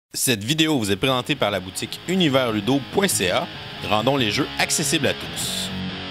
Cette vidéo vous est présentée par la boutique universludo.ca. Rendons les jeux accessibles à tous.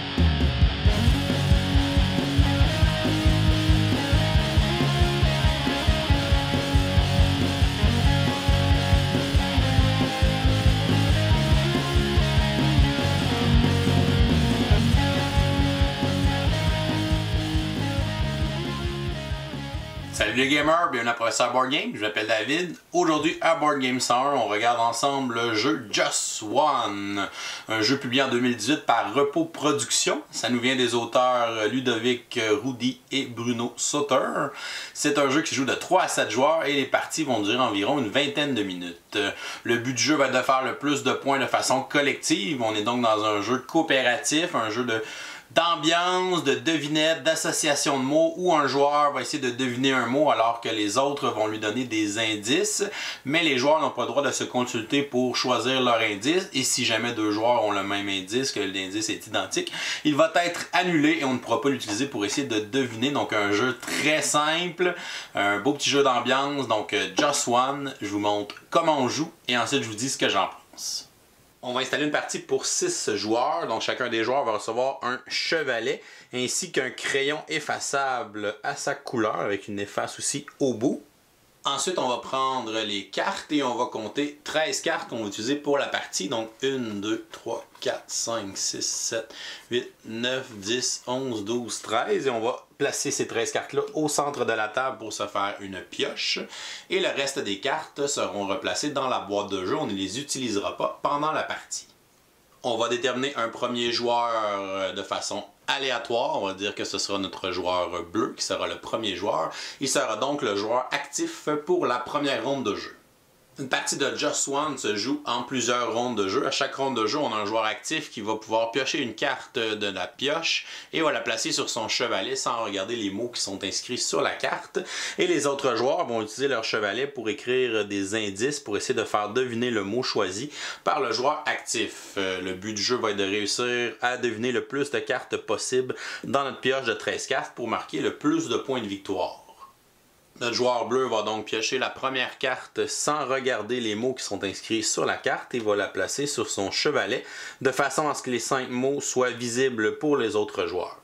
Salut les gamers, bienvenue à Professeur Board Game, je m'appelle David. Aujourd'hui à Board Game 101, on regarde ensemble le jeu Just One, un jeu publié en 2018 par Repos Productions. Ça nous vient des auteurs Ludovic Roudy et Bruno Sauter. C'est un jeu qui se joue de 3 à 7 joueurs et les parties vont durer environ une vingtaine de minutes. Le but du jeu va être de faire le plus de points de façon collective. On est donc dans un jeu coopératif, un jeu d'ambiance, de devinette, d'association de mots où un joueur va essayer de deviner un mot alors que les autres vont lui donner des indices, mais les joueurs n'ont pas le droit de se consulter pour choisir leur indice et si jamais deux joueurs ont le même indice, que l'indice est identique, il va être annulé et on ne pourra pas l'utiliser pour essayer de deviner. Donc un jeu très simple, un beau petit jeu d'ambiance, donc Just One, je vous montre comment on joue et ensuite je vous dis ce que j'en pense. On va installer une partie pour 6 joueurs, donc chacun des joueurs va recevoir un chevalet ainsi qu'un crayon effaçable à sa couleur avec une efface aussi au bout. Ensuite, on va prendre les cartes et on va compter 13 cartes qu'on va utiliser pour la partie. Donc 1, 2, 3, 4, 5, 6, 7, 8, 9, 10, 11, 12, 13. Et on va placer ces 13 cartes-là au centre de la table pour se faire une pioche. Et le reste des cartes seront replacées dans la boîte de jeu. On ne les utilisera pas pendant la partie. On va déterminer un premier joueur de façon aléatoire. On va dire que ce sera notre joueur bleu qui sera le premier joueur. Il sera donc le joueur actif pour la première ronde de jeu. Une partie de Just One se joue en plusieurs rondes de jeu. À chaque ronde de jeu, on a un joueur actif qui va pouvoir piocher une carte de la pioche et va la placer sur son chevalet sans regarder les mots qui sont inscrits sur la carte. Et les autres joueurs vont utiliser leur chevalet pour écrire des indices pour essayer de faire deviner le mot choisi par le joueur actif. Le but du jeu va être de réussir à deviner le plus de cartes possible dans notre pioche de 13 cartes pour marquer le plus de points de victoire. Notre joueur bleu va donc piocher la première carte sans regarder les mots qui sont inscrits sur la carte et va la placer sur son chevalet de façon à ce que les 5 mots soient visibles pour les autres joueurs.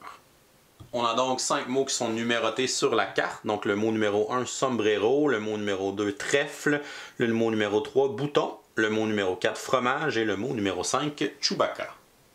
On a donc 5 mots qui sont numérotés sur la carte. Donc le mot numéro 1, sombrero, le mot numéro 2, trèfle, le mot numéro 3, bouton, le mot numéro 4, fromage et le mot numéro 5, Chewbacca.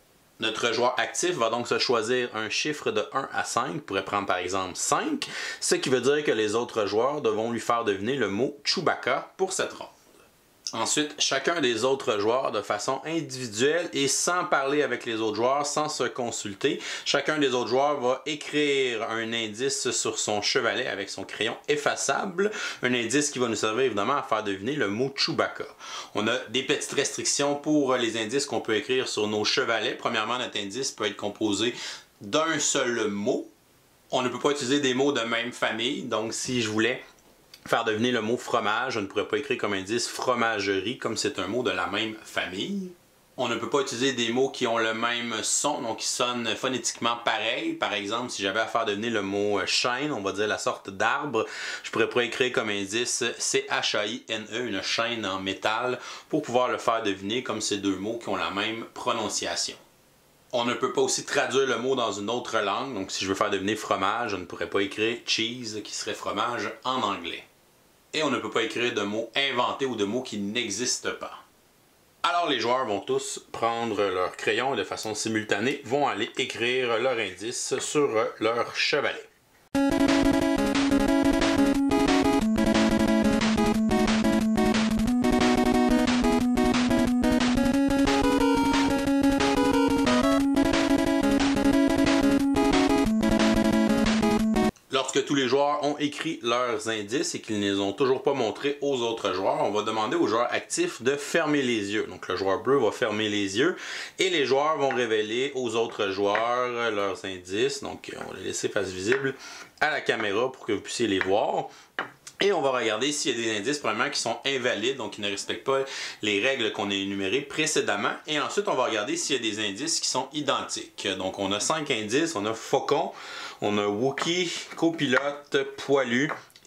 Notre joueur actif va donc se choisir un chiffre de 1 à 5, on pourrait prendre par exemple 5, ce qui veut dire que les autres joueurs devront lui faire deviner le mot Chewbacca pour cette ronde. Ensuite, chacun des autres joueurs, de façon individuelle et sans parler avec les autres joueurs, sans se consulter, chacun des autres joueurs va écrire un indice sur son chevalet avec son crayon effaçable, un indice qui va nous servir évidemment à faire deviner le mot Chewbacca. On a des petites restrictions pour les indices qu'on peut écrire sur nos chevalets. Premièrement, notre indice peut être composé d'un seul mot. On ne peut pas utiliser des mots de même famille, donc si je voulais faire deviner le mot fromage, je ne pourrais pas écrire comme indice fromagerie, comme c'est un mot de la même famille. On ne peut pas utiliser des mots qui ont le même son, donc qui sonnent phonétiquement pareil. Par exemple, si j'avais à faire deviner le mot chêne, on va dire la sorte d'arbre, je pourrais pas écrire comme indice C-H-A-I-N-E, une chaîne en métal, pour pouvoir le faire deviner comme ces deux mots qui ont la même prononciation. On ne peut pas aussi traduire le mot dans une autre langue, donc si je veux faire deviner fromage, je ne pourrais pas écrire cheese, qui serait fromage en anglais. Et on ne peut pas écrire de mots inventés ou de mots qui n'existent pas. Alors les joueurs vont tous prendre leur crayon et de façon simultanée vont aller écrire leur indice sur leur chevalet. Lorsque tous les joueurs ont écrit leurs indices et qu'ils ne les ont toujours pas montrés aux autres joueurs, on va demander aux joueurs actifs de fermer les yeux. Donc le joueur bleu va fermer les yeux et les joueurs vont révéler aux autres joueurs leurs indices. Donc on va les laisser face visible à la caméra pour que vous puissiez les voir. Et on va regarder s'il y a des indices premièrement qui sont invalides, donc qui ne respectent pas les règles qu'on a énumérées précédemment. Et ensuite, on va regarder s'il y a des indices qui sont identiques. Donc on a 5 indices, on a faucon, on a Wookie, copilote, poilu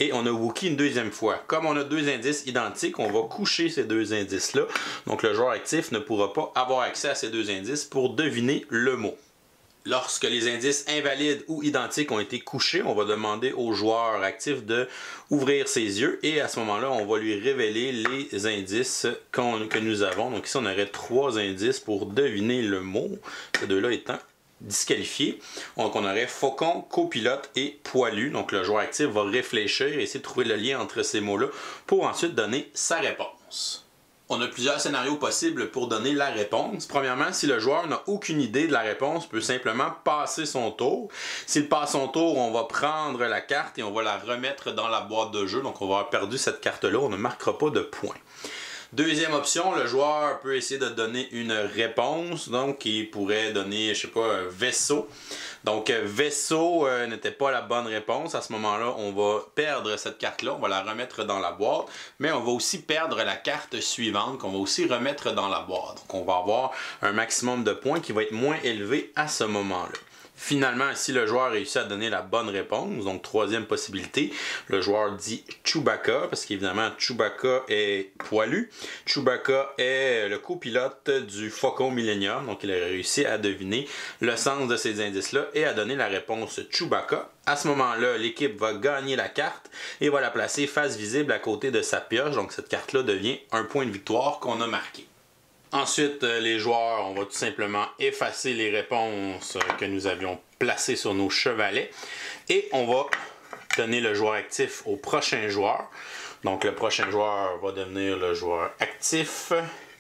Et on a Wookie une deuxième fois. Comme on a deux indices identiques, on va coucher ces deux indices-là. Donc le joueur actif ne pourra pas avoir accès à ces deux indices pour deviner le mot. Lorsque les indices invalides ou identiques ont été couchés, on va demander au joueur actif d'ouvrir ses yeux et à ce moment-là, on va lui révéler les indices que nous avons. Donc ici, on aurait 3 indices pour deviner le mot, ces deux-là étant disqualifiés. Donc on aurait faucon, copilote et poilu. Donc le joueur actif va réfléchir et essayer de trouver le lien entre ces mots-là pour ensuite donner sa réponse. On a plusieurs scénarios possibles pour donner la réponse. Premièrement, si le joueur n'a aucune idée de la réponse, il peut simplement passer son tour. S'il passe son tour, on va prendre la carte et on va la remettre dans la boîte de jeu. Donc on va avoir perdu cette carte-là, on ne marquera pas de points. Deuxième option, le joueur peut essayer de donner une réponse. Donc, il pourrait donner, je sais pas, un vaisseau. Donc, vaisseau n'était pas la bonne réponse. À ce moment-là, on va perdre cette carte-là. On va la remettre dans la boîte. Mais on va aussi perdre la carte suivante qu'on va aussi remettre dans la boîte. Donc, on va avoir un maximum de points qui va être moins élevé à ce moment-là. Finalement, si le joueur réussit à donner la bonne réponse, donc troisième possibilité, le joueur dit Chewbacca, parce qu'évidemment Chewbacca est poilu. Chewbacca est le copilote du Faucon Millennium, donc il a réussi à deviner le sens de ces indices-là et à donner la réponse Chewbacca. À ce moment-là, l'équipe va gagner la carte et va la placer face visible à côté de sa pioche, donc cette carte-là devient un point de victoire qu'on a marqué. Ensuite, les joueurs, on va tout simplement effacer les réponses que nous avions placées sur nos chevalets et on va donner le joueur actif au prochain joueur. Donc, le prochain joueur va devenir le joueur actif.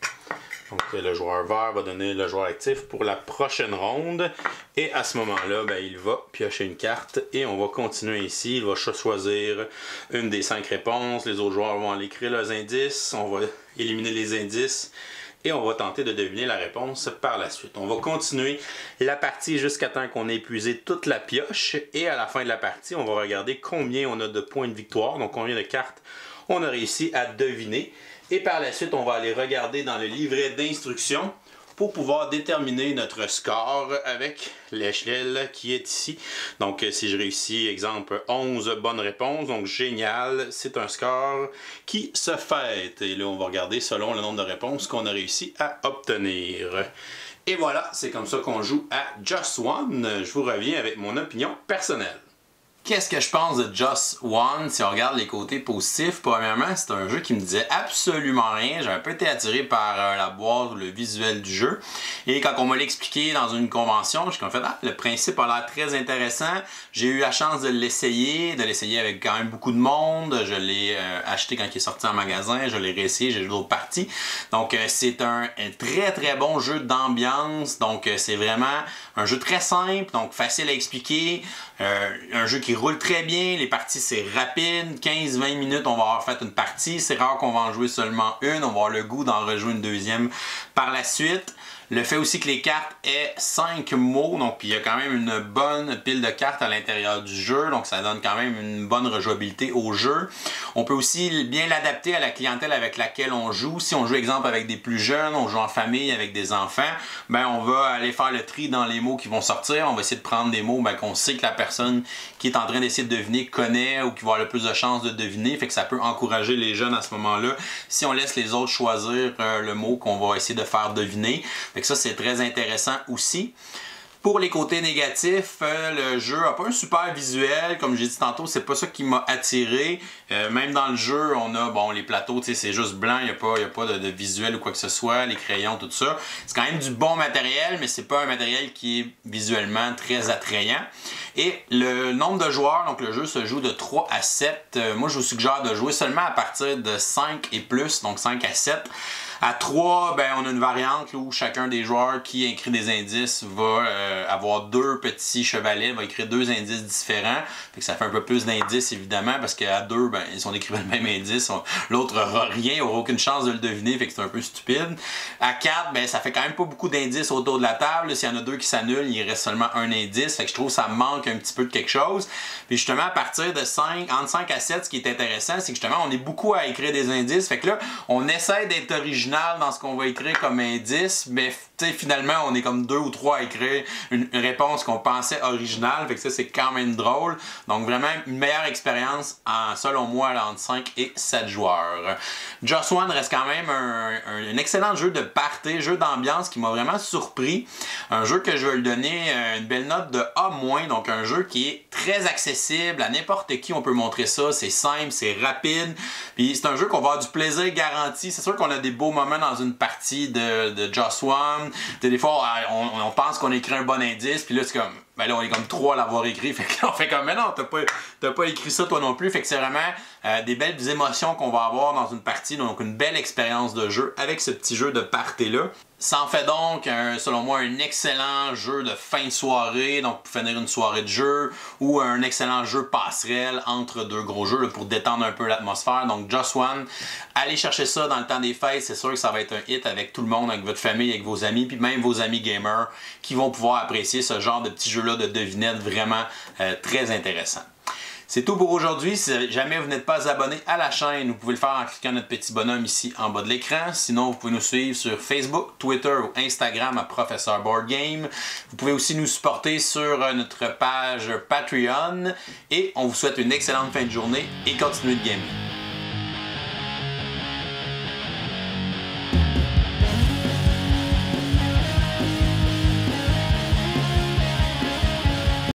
Donc, le joueur vert va donner le joueur actif pour la prochaine ronde. Et à ce moment-là, il va piocher une carte et on va continuer ici. Il va choisir une des 5 réponses. Les autres joueurs vont aller écrire leurs indices. On va éliminer les indices. Et on va tenter de deviner la réponse par la suite. On va continuer la partie jusqu'à temps qu'on ait épuisé toute la pioche. Et à la fin de la partie, on va regarder combien on a de points de victoire, donc combien de cartes on a réussi à deviner. Et par la suite, on va aller regarder dans le livret d'instructions pour pouvoir déterminer notre score avec l'échelle qui est ici. Donc, si je réussis, exemple, 11 bonnes réponses, donc génial, c'est un score qui se fête. Et là, on va regarder selon le nombre de réponses qu'on a réussi à obtenir. Et voilà, c'est comme ça qu'on joue à Just One. Je vous reviens avec mon opinion personnelle. Qu'est-ce que je pense de Just One? Si on regarde les côtés positifs, premièrement, c'est un jeu qui me disait absolument rien. J'ai un peu été attiré par la boîte, le visuel du jeu. Et quand on m'a l'expliqué dans une convention, je me suis fait, le principe a l'air très intéressant. J'ai eu la chance de l'essayer avec quand même beaucoup de monde. Je l'ai acheté quand il est sorti en magasin, je l'ai réessayé, j'ai joué d'autres parties. Donc, c'est un très très bon jeu d'ambiance. Donc, c'est vraiment un jeu très simple, donc facile à expliquer. Un jeu qui roule très bien, les parties c'est rapide, 15-20 minutes on va avoir fait une partie, c'est rare qu'on va en jouer seulement une, on va avoir le goût d'en rejouer une deuxième par la suite. Le fait aussi que les cartes aient 5 mots, donc il y a quand même une bonne pile de cartes à l'intérieur du jeu, donc ça donne quand même une bonne rejouabilité au jeu. On peut aussi bien l'adapter à la clientèle avec laquelle on joue. Si on joue exemple avec des plus jeunes, on joue en famille avec des enfants, on va aller faire le tri dans les mots qui vont sortir. On va essayer de prendre des mots qu'on sait que la personne qui est en train d'essayer de deviner connaît ou qui va avoir le plus de chances de deviner, fait que ça peut encourager les jeunes à ce moment-là si on laisse les autres choisir le mot qu'on va essayer de faire deviner. Fait que ça, c'est très intéressant aussi. Pour les côtés négatifs, le jeu n'a pas un super visuel. Comme j'ai dit tantôt, c'est pas ça qui m'a attiré. Même dans le jeu, on a les plateaux, c'est juste blanc, il n'y a pas de visuel ou quoi que ce soit, les crayons, tout ça. C'est quand même du bon matériel, mais c'est pas un matériel qui est visuellement très attrayant. Et le nombre de joueurs, donc le jeu se joue de 3 à 7. Moi, je vous suggère de jouer seulement à partir de 5 et plus, donc 5 à 7. À 3, on a une variante où chacun des joueurs qui écrit des indices va avoir 2 petits chevalets, va écrire 2 indices différents. Fait que ça fait un peu plus d'indices évidemment, parce qu'à 2, si on écrivait le même indice, l'autre n'aura rien, n'aura aucune chance de le deviner, fait que c'est un peu stupide. À 4, ça fait quand même pas beaucoup d'indices autour de la table. S'il y en a 2 qui s'annulent, il reste seulement un indice. Fait que je trouve que ça manque manque un petit peu de quelque chose. Puis justement, à partir de entre 5 à 7, ce qui est intéressant, c'est que justement, on est beaucoup à écrire des indices. Fait que là, on essaie d'être original dans ce qu'on va écrire comme indice, mais finalement, on est comme 2 ou 3 à écrire une réponse qu'on pensait originale. Fait que ça, c'est quand même drôle. Donc vraiment, une meilleure expérience, selon moi, là, entre 5 et 7 joueurs. Just One reste quand même un excellent jeu de party, jeu d'ambiance qui m'a vraiment surpris. Un jeu que je vais lui donner une belle note de A-, donc un jeu qui est très accessible à n'importe qui, on peut montrer ça, c'est simple, c'est rapide, puis c'est un jeu qu'on va avoir du plaisir garanti. C'est sûr qu'on a des beaux moments dans une partie de Just One. Des fois, on pense qu'on écrit un bon indice, puis là, c'est comme, ben là, on est comme 3 à l'avoir écrit, fait que là, on fait comme, mais non, t'as pas écrit ça toi non plus, fait que c'est vraiment des belles émotions qu'on va avoir dans une partie, donc une belle expérience de jeu avec ce petit jeu de party-là. Ça en fait donc, selon moi, un excellent jeu de fin de soirée, donc pour finir une soirée de jeu, ou un excellent jeu passerelle entre deux gros jeux là, pour détendre un peu l'atmosphère. Donc Just One, allez chercher ça dans le temps des fêtes, c'est sûr que ça va être un hit avec tout le monde, avec votre famille, avec vos amis, puis même vos amis gamers qui vont pouvoir apprécier ce genre de petits jeux-là de devinettes vraiment très intéressant. C'est tout pour aujourd'hui. Si jamais vous n'êtes pas abonné à la chaîne, vous pouvez le faire en cliquant notre petit bonhomme ici en bas de l'écran. Sinon, vous pouvez nous suivre sur Facebook, Twitter ou Instagram à Professeur Board Game. Vous pouvez aussi nous supporter sur notre page Patreon. Et on vous souhaite une excellente fin de journée et continuez de gamer.